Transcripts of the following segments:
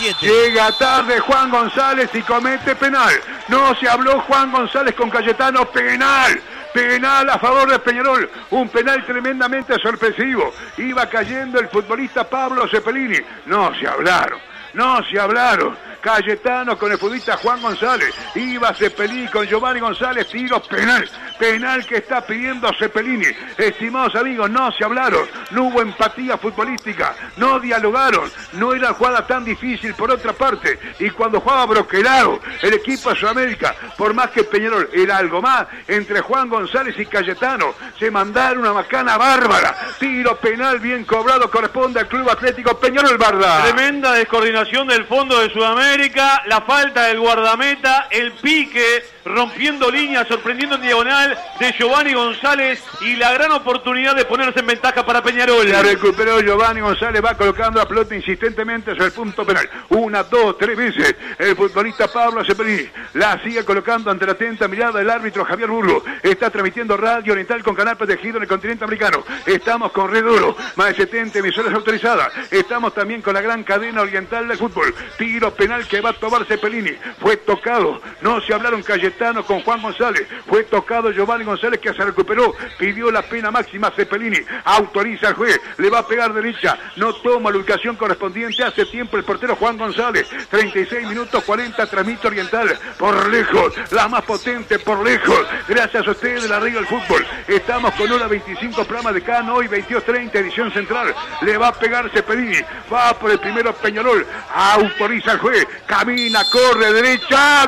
37. Llega tarde Juan González y comete penal. No se habló Juan González con Cayetano. Penal. Penal a favor de Peñarol, un penal tremendamente sorpresivo. Iba cayendo el futbolista Pablo Cepelini. No se hablaron. Cayetano con el futbolista Juan González. Iba Cepelini con Giovanni González. Tiro penal. Penal que está pidiendo Cepelini. Estimados amigos, no se hablaron. No hubo empatía futbolística. No dialogaron. No era jugada tan difícil por otra parte. Y cuando jugaba Broquelado, el equipo de Sudamérica, por más que Peñarol era algo más, entre Juan González y Cayetano, se mandaron una macana bárbara. Tiro penal bien cobrado. Corresponde al Club Atlético Peñarol Barda. Tremenda descoordinación del fondo de Sudamérica. La falta del guardameta, el pique, rompiendo líneas, sorprendiendo en diagonal de Giovanni González y la gran oportunidad de ponerse en ventaja para Peñarol. La recuperó Giovanni González, va colocando la pelota insistentemente sobre el punto penal. 1, 2, 3 veces. El futbolista Pablo Cepelini la sigue colocando ante la atenta mirada del árbitro Javier Burgo. Está transmitiendo Radio Oriental con canal protegido en el continente americano. Estamos con Red Duro, más de 70 emisoras autorizadas. Estamos también con la gran cadena oriental del fútbol. Tiro penal que va a tomar Cepelini. Fue tocado, no se hablaron Cayetano con Juan González. Fue tocado Giovanni González que se recuperó. Pidió la pena máxima Cepelini. Autoriza al juez, le va a pegar derecha. No toma la ubicación correspondiente. Hace tiempo el portero Juan González. 36 minutos 40, transmite Oriental. Por lejos, la más potente por lejos. Gracias a ustedes de la Río del Fútbol. Estamos con hora 25 programa de Cano, hoy 22:30, edición central. Le va a pegar Cepelini. Va por el primero Peñarol. Autoriza al juez. Camina, corre, derecha.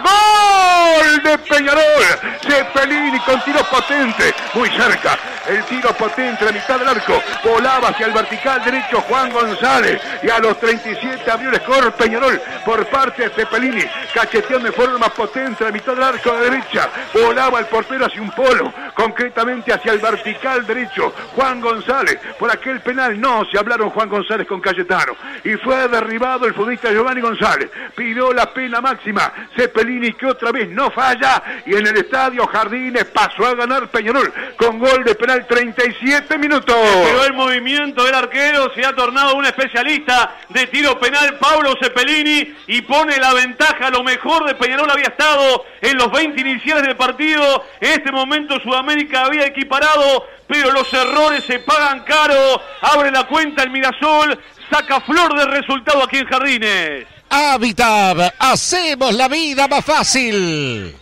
¡Gol de Peñarol! Cepelini con tiro potente. Muy cerca. El tiro potente a la mitad del arco. Volaba hacia el vertical derecho Juan González. Y a los 37 abrió el score Peñarol por parte de Cepelini. Cacheteando de forma potente a la mitad del arco de derecha. Volaba el portero hacia un polo. Concretamente hacia el vertical derecho. Juan González. Por aquel penal no se hablaron Juan González con Cayetano. Y fue derribado el futbolista Giovanni González. Pidió la pena máxima. Cepelini que otra vez no falla. Y en el estadio Jardines pasó a ganar Peñarol con gol de penal 37 minutos. Pero el movimiento del arquero se ha tornado un especialista de tiro penal, Pablo Cepelini, y pone la ventaja. Lo mejor de Peñarol había estado en los 20 iniciales del partido. En este momento Sudamérica había equiparado, pero los errores se pagan caro. Abre la cuenta el Mirasol, saca flor de resultado aquí en Jardines. Habitat, hacemos la vida más fácil.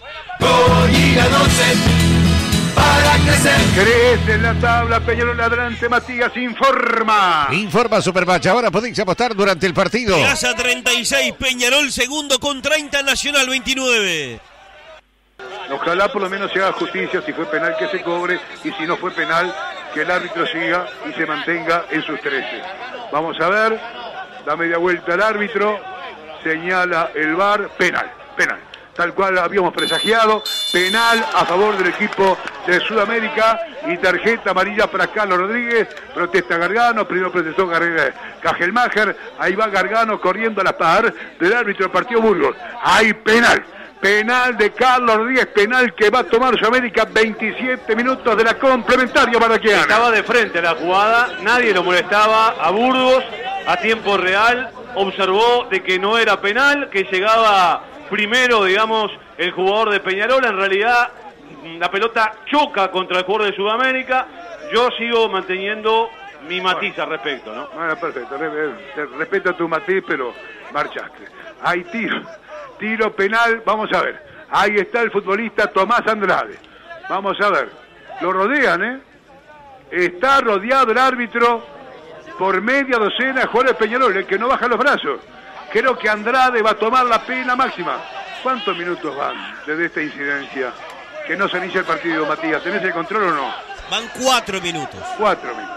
Para crecer. Crece en la tabla, Peñarol Ladrante, Matías informa. Informa Supermatch, ahora podéis apostar durante el partido. Plaza 36, Peñarol segundo con 30, Nacional 29. Ojalá por lo menos se haga justicia, si fue penal que se cobre y si no fue penal que el árbitro siga y se mantenga en sus 13. Vamos a ver, da media vuelta al árbitro, señala el VAR, penal. Tal cual habíamos presagiado, penal a favor del equipo de Sudamérica y tarjeta amarilla para Carlos Rodríguez. Protesta Gargano, primero protestó Cajelmacher, ahí va Gargano corriendo a la par del árbitro del partido Burgos. Hay penal de Carlos Rodríguez, penal que va a tomar Sudamérica. 27 minutos de la complementaria Baraquiana. Estaba de frente a la jugada, nadie lo molestaba a Burgos a tiempo real, observó de que no era penal, que llegaba primero, digamos, el jugador de Peñarol. En realidad la pelota choca contra el jugador de Sudamérica. Yo sigo manteniendo mi matiz al respecto, ¿no? Bueno, perfecto, respeto tu matiz, pero marchaste. Hay tiro penal, vamos a ver. Ahí está el futbolista Tomás Andrade. Vamos a ver, lo rodean, Está rodeado el árbitro por media docena de jugadores de Peñarol, el que no baja los brazos. Creo que Andrade va a tomar la pena máxima. ¿Cuántos minutos van desde esta incidencia? Que no se inicia el partido, Matías. ¿Tenés el control o no? Van 4 minutos. 4 minutos.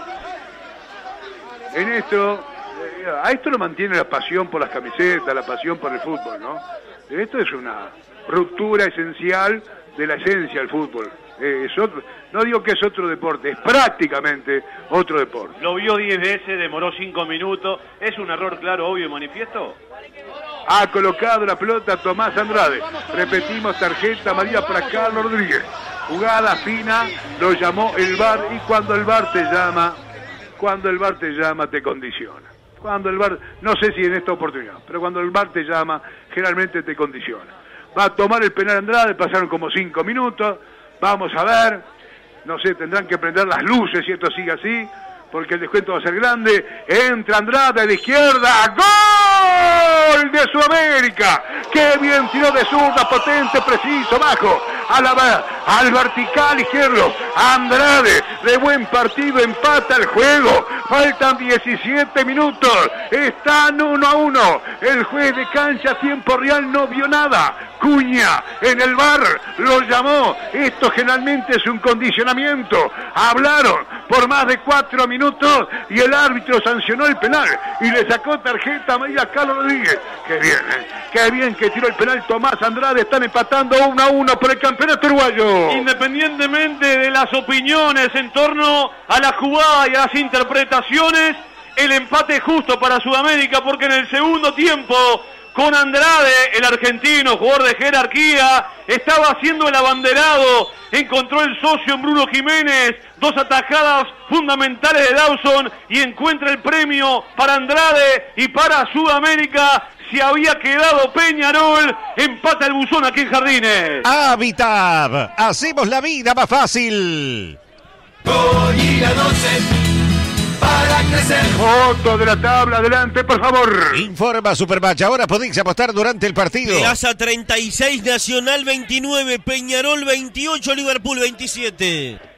En esto, a esto lo mantiene la pasión por las camisetas, la pasión por el fútbol, ¿no? Esto es una ruptura esencial de la esencia del fútbol. No digo que es otro deporte, es prácticamente otro deporte. Lo vio 10 veces, demoró 5 minutos. ¿Es un error claro, obvio y manifiesto? Ha colocado la pelota Tomás Andrade. Repetimos, tarjeta amarilla para Carlos Rodríguez. Jugada fina, lo llamó el VAR, y cuando el VAR te llama, te condiciona. Cuando el VAR, no sé si en esta oportunidad, pero cuando el VAR te llama, generalmente te condiciona. Va a tomar el penal Andrade, pasaron como 5 minutos, vamos a ver, no sé, tendrán que prender las luces si esto sigue así, porque el descuento va a ser grande. Entra Andrade a la izquierda, ¡gol de Sudamérica! ¡Qué bien tiró de zurda, potente, preciso, bajo! Al vertical izquierdo, Andrade, de buen partido, empata el juego, faltan 17 minutos, están 1-1, el juez de cancha a tiempo real no vio nada, Cuña en el VAR lo llamó, esto generalmente es un condicionamiento, hablaron por más de 4 minutos y el árbitro sancionó el penal y le sacó tarjeta amarilla a Carlos Rodríguez. Qué bien que tiró el penal Tomás Andrade, están empatando 1-1 por el campeonato uruguayo. Independientemente de las opiniones en torno a la jugada y a las interpretaciones, el empate es justo para Sudamérica, porque en el segundo tiempo, con Andrade, el argentino, jugador de jerarquía, estaba haciendo el abanderado, encontró el socio en Bruno Jiménez, 2 atajadas fundamentales de Dawson y encuentra el premio para Andrade y para Sudamérica. Se había quedado Peñarol, empata el Buzón aquí en Jardines. Habitab, hacemos la vida más fácil. Goya 12, para crecer. Foto de la tabla, adelante, por favor. Informa Supermatch, ahora podéis apostar durante el partido. Plaza 36, Nacional 29, Peñarol 28, Liverpool 27.